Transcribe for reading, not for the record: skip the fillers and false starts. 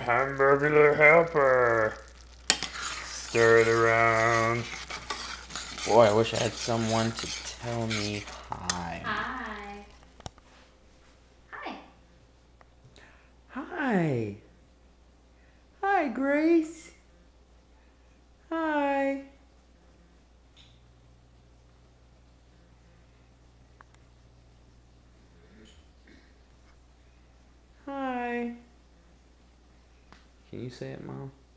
Hamburglar helper. Stir it around. Boy, I wish I had someone to tell me hi. Hi. Hi. Hi. Hi, Grace. Hi. Hi. Can you say it, Mom?